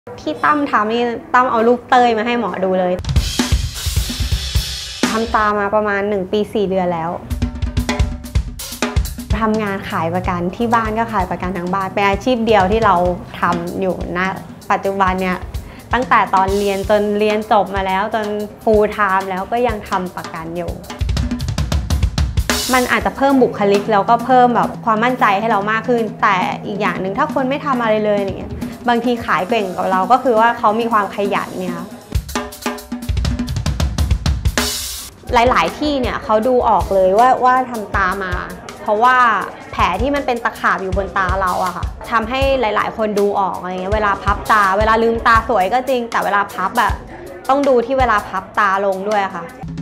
ที่ตั้มทำนี่ตั้มเอารูปเต้ยมาให้หมอดูเลยทำตามาประมาณ1 ปี 4 เดือนแล้วทำงานขายประกันที่บ้านก็ขายประกันทั้งบ้านเป็นอาชีพเดียวที่เราทำอยู่ณปัจจุบันเนี่ยตั้งแต่ตอนเรียนจนเรียนจบมาแล้วจน full time แล้วก็ยังทำประกันอยู่มันอาจจะเพิ่มบุคลิกแล้วก็เพิ่มแบบความมั่นใจให้เรามากขึ้นแต่อีกอย่างหนึ่งถ้าคนไม่ทำอะไรเลยอย่างเงี้ยบางทีขายเก่งกับเราก็คือว่าเขามีความขยันเนี่ยหลายๆที่เนี่ยเขาดูออกเลยว่าทำตามาเพราะว่าแผลที่มันเป็นตะขาบอยู่บนตาเราอะค่ะทำให้หลายๆคนดูออกอะไรเงี้ยเวลาพับตาเวลาลืมตาสวยก็จริงแต่เวลาพับอะต้องดูที่เวลาพับตาลงด้วยค่ะ